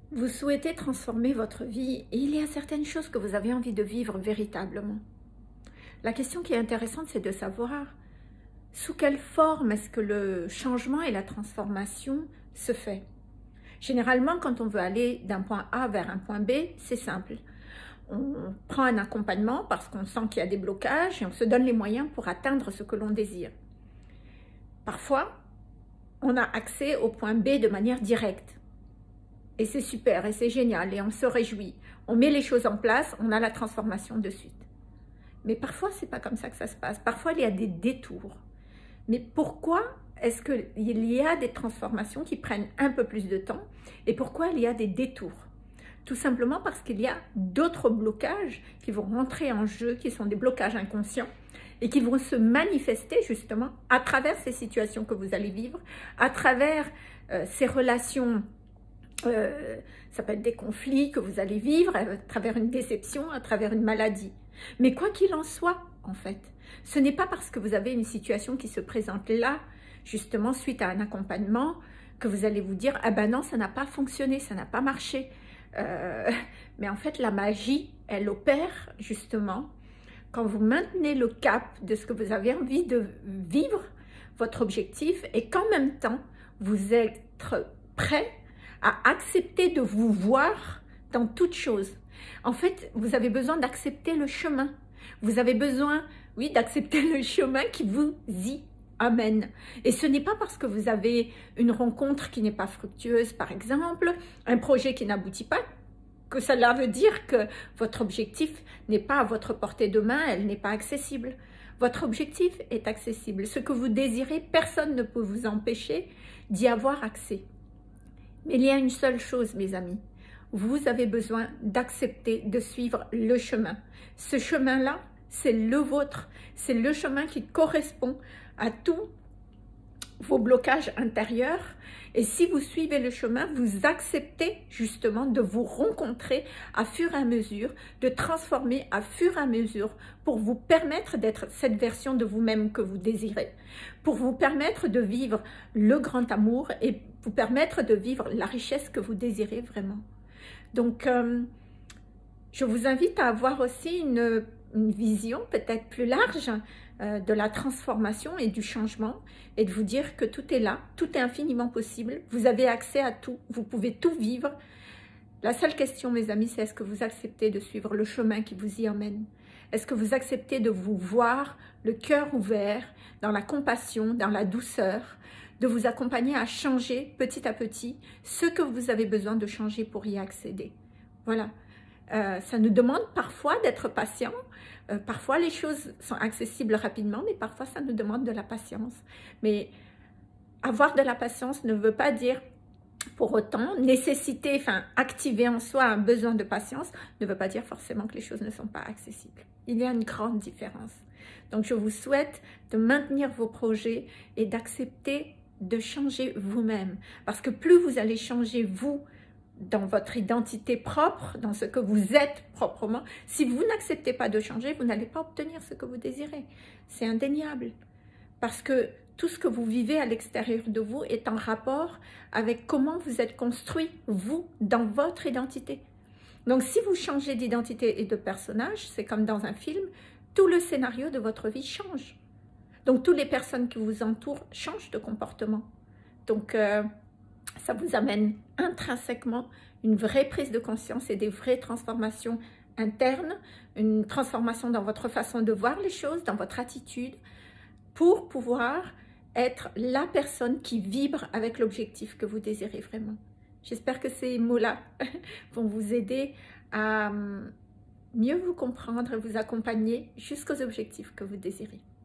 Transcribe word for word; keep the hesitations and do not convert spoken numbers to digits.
Vous souhaitez transformer votre vie et il y a certaines choses que vous avez envie de vivre véritablement. La question qui est intéressante, c'est de savoir sous quelle forme est-ce que le changement et la transformation se fait. Généralement, quand on veut aller d'un point A vers un point B, c'est simple. On prend un accompagnement parce qu'on sent qu'il y a des blocages et on se donne les moyens pour atteindre ce que l'on désire. Parfois, on a accès au point B de manière directe. Et c'est super, et c'est génial, et on se réjouit. On met les choses en place, on a la transformation de suite. Mais parfois, c'est pas comme ça que ça se passe. Parfois, il y a des détours. Mais pourquoi est-ce qu'il y a des transformations qui prennent un peu plus de temps? Et pourquoi il y a des détours? Tout simplement parce qu'il y a d'autres blocages qui vont rentrer en jeu, qui sont des blocages inconscients, et qui vont se manifester justement à travers ces situations que vous allez vivre, à travers euh, ces relations. Euh, ça peut être des conflits que vous allez vivre à travers une déception, à travers une maladie. Mais quoi qu'il en soit, en fait, ce n'est pas parce que vous avez une situation qui se présente là, justement suite à un accompagnement, que vous allez vous dire « Ah ben non, ça n'a pas fonctionné, ça n'a pas marché euh, ». Mais en fait, la magie, elle opère justement quand vous maintenez le cap de ce que vous avez envie de vivre, votre objectif, et qu'en même temps, vous êtes prêt à accepter de vous voir dans toute chose. En fait, vous avez besoin d'accepter le chemin. Vous avez besoin, oui, d'accepter le chemin qui vous y amène. Et ce n'est pas parce que vous avez une rencontre qui n'est pas fructueuse, par exemple, un projet qui n'aboutit pas, que cela veut dire que votre objectif n'est pas à votre portée de main, elle n'est pas accessible. Votre objectif est accessible. Ce que vous désirez, personne ne peut vous empêcher d'y avoir accès. Mais il y a une seule chose, mes amis, vous avez besoin d'accepter de suivre le chemin. Ce chemin-là, c'est le vôtre, c'est le chemin qui correspond à tous vos blocages intérieurs. Et si vous suivez le chemin, vous acceptez justement de vous rencontrer à fur et à mesure, de transformer à fur et à mesure pour vous permettre d'être cette version de vous-même que vous désirez, pour vous permettre de vivre le grand amour et vous permettre de vivre la richesse que vous désirez vraiment. Donc, euh, je vous invite à avoir aussi une, une vision peut-être plus large euh, de la transformation et du changement et de vous dire que tout est là, tout est infiniment possible, vous avez accès à tout, vous pouvez tout vivre. La seule question, mes amis, c'est est-ce que vous acceptez de suivre le chemin qui vous y emmène? Est-ce que vous acceptez de vous voir le cœur ouvert, dans la compassion, dans la douceur, de vous accompagner à changer petit à petit ce que vous avez besoin de changer pour y accéder? Voilà. Euh, ça nous demande parfois d'être patient. Euh, parfois, les choses sont accessibles rapidement, mais parfois, ça nous demande de la patience. Mais avoir de la patience ne veut pas dire, pour autant, nécessiter, enfin, activer en soi un besoin de patience, ne veut pas dire forcément que les choses ne sont pas accessibles. Il y a une grande différence. Donc, je vous souhaite de maintenir vos projets et d'accepter de changer vous-même. Parce que plus vous allez changer vous, dans votre identité propre, dans ce que vous êtes proprement, si vous n'acceptez pas de changer, vous n'allez pas obtenir ce que vous désirez. C'est indéniable. Parce que tout ce que vous vivez à l'extérieur de vous est en rapport avec comment vous êtes construit, vous, dans votre identité. Donc, si vous changez d'identité et de personnage, c'est comme dans un film, tout le scénario de votre vie change. Donc, toutes les personnes qui vous entourent changent de comportement. Donc, euh, ça vous amène intrinsèquement une vraie prise de conscience et des vraies transformations internes, une transformation dans votre façon de voir les choses, dans votre attitude, pour pouvoir être la personne qui vibre avec l'objectif que vous désirez vraiment. J'espère que ces mots-là vont vous aider à mieux vous comprendre et vous accompagner jusqu'aux objectifs que vous désirez.